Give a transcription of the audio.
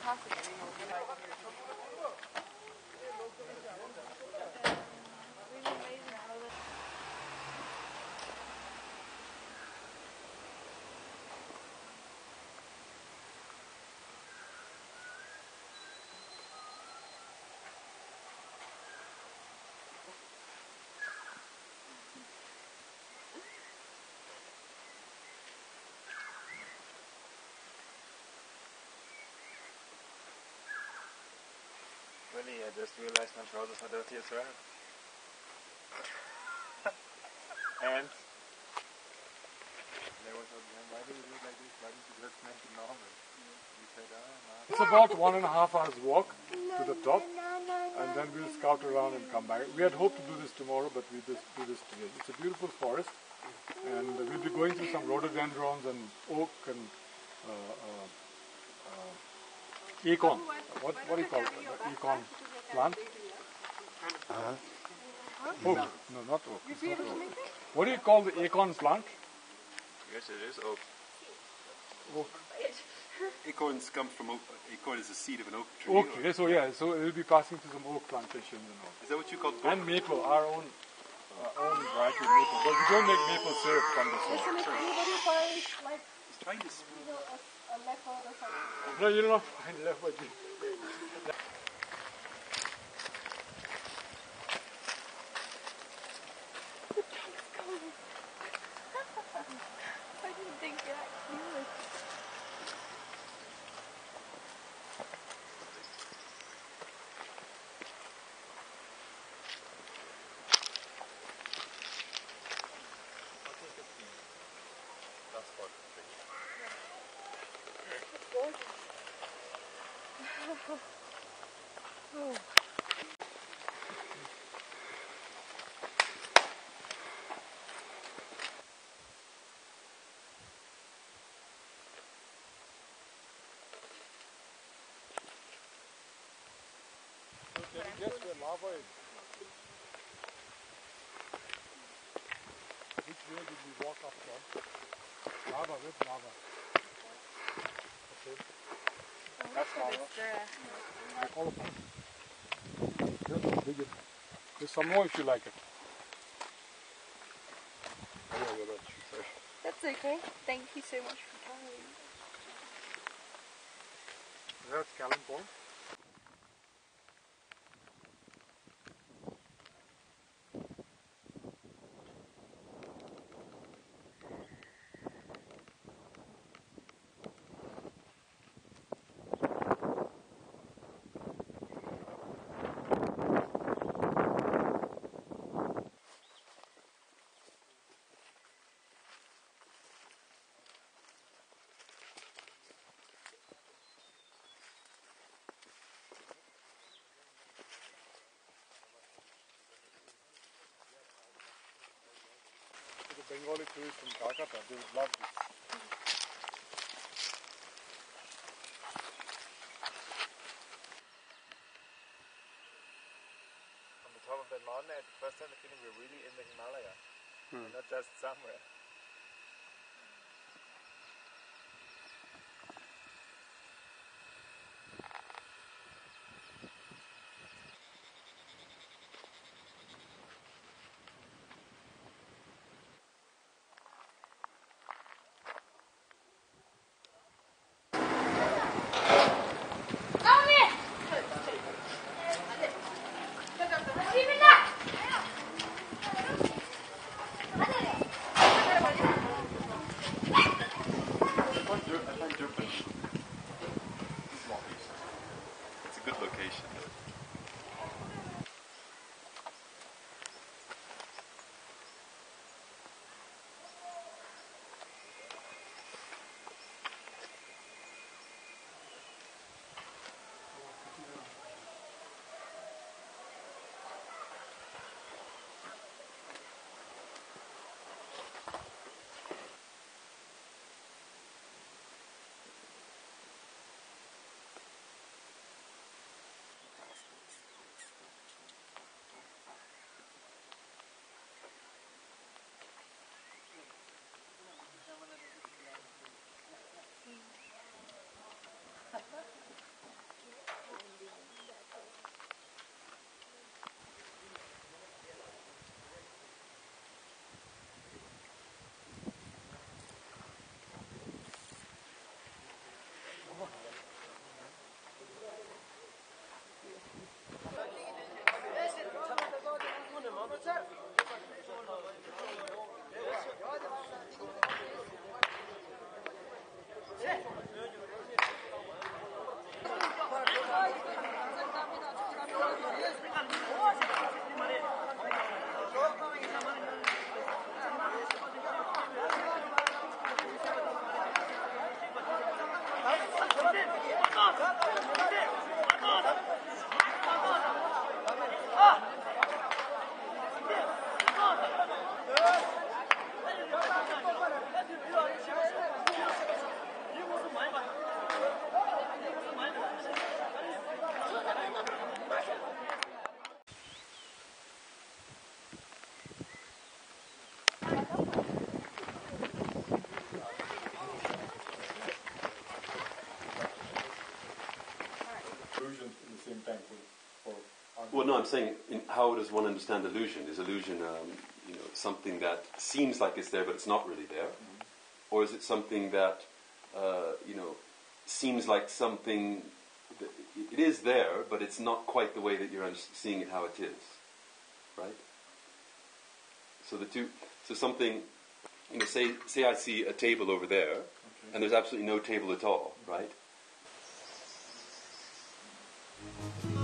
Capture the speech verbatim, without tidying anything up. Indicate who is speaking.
Speaker 1: Really, I just realized my trousers are dirty as well. And there was a, why do you do it like this? Why didn't you just make it normal? You said, ah, no. It's about one and a half hours walk to the top, and then we'll scout around and come back. We had hoped to do this tomorrow, but we just do this today. It's a beautiful forest, and we'll be going through some rhododendrons and oak and uh, uh, uh, acorn. What, what do you call it? The acorn plant? Uh-huh. Oak. No, not oak. It's not oak. What do you call the acorn plant?
Speaker 2: Yes, it is oak.
Speaker 1: Oak.
Speaker 3: Acorns come from oak. Acorn is the seed of an oak tree.
Speaker 1: Oak tree. So yeah, so we'll be passing through some oak plantations and all.
Speaker 3: Is that what you call oak?
Speaker 1: And maple, our own, our own variety of maple. But we don't make maple syrup from the soil.
Speaker 4: Listen, if anybody finds like
Speaker 3: He's trying to speak.
Speaker 4: you know, a, a leopard or something.
Speaker 1: No, you'll not find leopard.
Speaker 4: I didn't think that cute. It's gorgeous. Oh.
Speaker 1: Can you guess where lava is? Which way did we walk up from? Lava, with lava. Okay. That's lava. Like all of them. Just dig it. There's some more if you like it. Yeah, you're right. Sorry.
Speaker 4: That's okay. Thank you so much for telling me.
Speaker 1: That's Kalimpong. The Bengali tourists from Calcutta, they would love this. On the top of that mountain, at the first time the feeling we're really in the Himalaya, hmm. not just somewhere.
Speaker 3: It's a good location.
Speaker 1: Illusions in the same time for, for
Speaker 5: Well, no, I'm saying, in, how does one understand illusion? Is illusion, um, you know, something that seems like it's there, but it's not really there, mm-hmm. or is it something that, uh, you know, seems like something that it is there, but it's not quite the way that you're seeing it how it is, right? So the two, so something, you know, say say I see a table over there, okay. and there's absolutely no table at all, right?